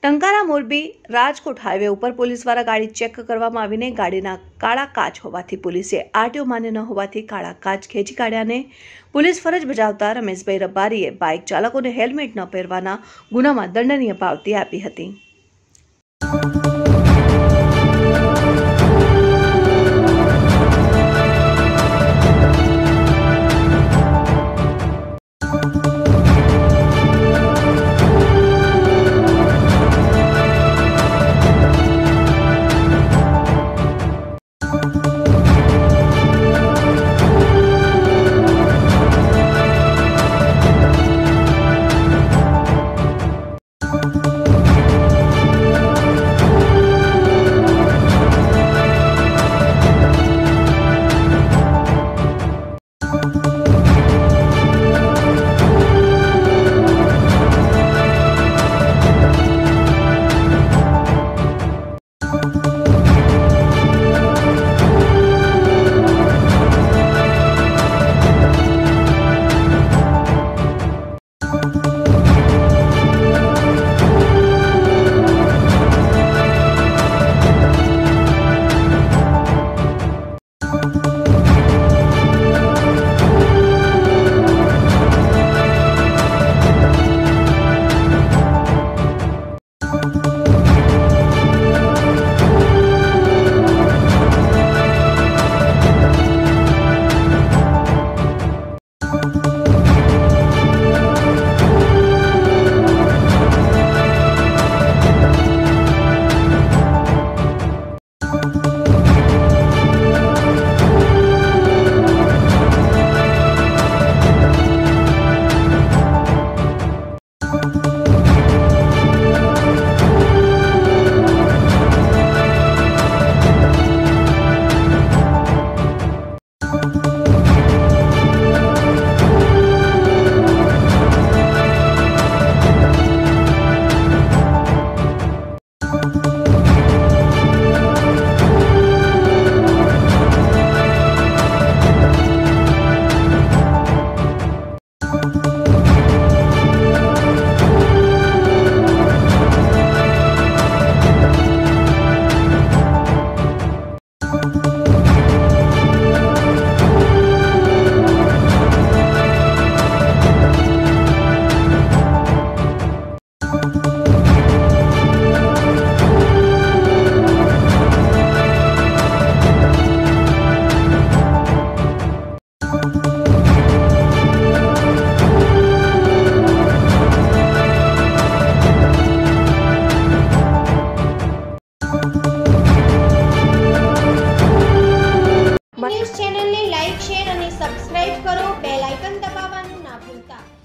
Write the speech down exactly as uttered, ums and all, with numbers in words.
Tankara Morbi Rajkot highway ઉપર police દ્વારા ગાડી ચેક કરવામાં આવીને ગાડીના કાળા કાચ હોવાથી પોલીસે આરટીઓ માન્ય ન હોવાથી કાળા કાચ ખેંચી કાઢ્યાને પોલીસ ફરજ બજાવતા રમેશભાઈ રબારીએ બાઇક ચાલકોને હેલ્મેટ ન પહેરવાના ગુનામાં દંડનીય પાવતી આપી હતી। ન્યૂઝ ચેનલને લાઈક, શેર અને સબસ્ક્રાઇબ કરો। બેલ આઇકન દબાવવાનું ના ભૂલતા।